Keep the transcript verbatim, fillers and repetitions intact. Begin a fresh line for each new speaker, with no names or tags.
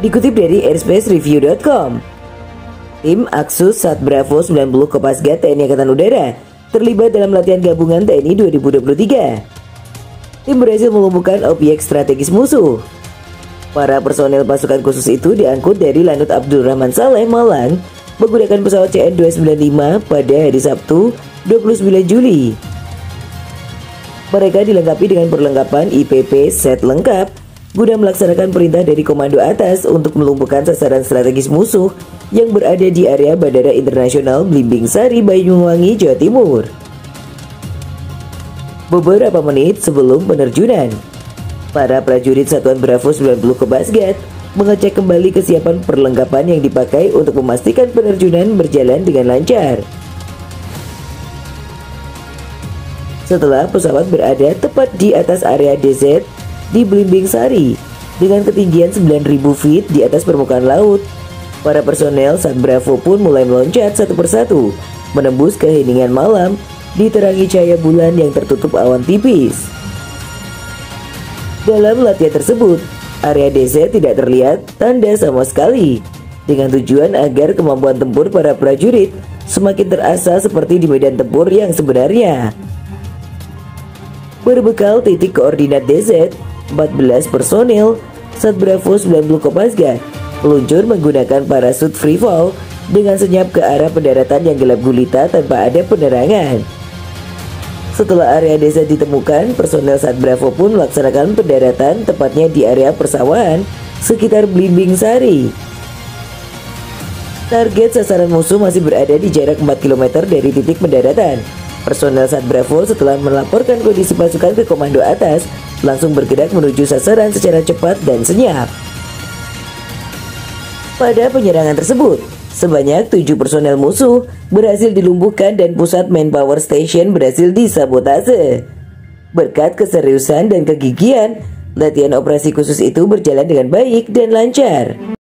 Dikutip dari airspace review dot com, tim Aksus Sat Bravo sembilan puluh Kopasgat T N I Angkatan Udara terlibat dalam latihan gabungan T N I dua ribu dua puluh tiga. Tim berhasil melumpuhkan objek strategis musuh. Para personel pasukan khusus itu diangkut dari Lanut Abdurrahman Saleh, Malang menggunakan pesawat C N dua sembilan lima pada hari Sabtu dua puluh sembilan Juli. Mereka dilengkapi dengan perlengkapan I P P set lengkap guna melaksanakan perintah dari komando atas untuk melumpuhkan sasaran strategis musuh yang berada di area Bandara Internasional Blimbing Sari, Banyuwangi, Jawa Timur. Beberapa menit sebelum penerjunan, para prajurit Satuan Bravo sembilan puluh Kopasgat mengecek kembali kesiapan perlengkapan yang dipakai untuk memastikan penerjunan berjalan dengan lancar. Setelah pesawat berada tepat di atas area D Z di Blimbing Sari dengan ketinggian sembilan ribu feet di atas permukaan laut, para personel Sat Bravo pun mulai meloncat satu persatu menembus keheningan malam diterangi cahaya bulan yang tertutup awan tipis. Dalam latihan tersebut, area D Z tidak terlihat tanda sama sekali, dengan tujuan agar kemampuan tempur para prajurit semakin terasa seperti di medan tempur yang sebenarnya. Berbekal titik koordinat D Z, empat belas personel Sat Bravo sembilan puluh Kopasgat meluncur menggunakan parasut free fall dengan senyap ke arah pendaratan yang gelap gulita tanpa ada penerangan. Setelah area D Z ditemukan, personel Sat Bravo pun melaksanakan pendaratan tepatnya di area persawahan sekitar Blimbing Sari. Target sasaran musuh masih berada di jarak empat kilometer dari titik pendaratan. Personel Sat Bravo setelah melaporkan kondisi pasukan ke komando atas langsung bergerak menuju sasaran secara cepat dan senyap. Pada penyerangan tersebut, sebanyak tujuh personel musuh berhasil dilumpuhkan dan pusat manpower station berhasil disabotase. Berkat keseriusan dan kegigihan, latihan operasi khusus itu berjalan dengan baik dan lancar.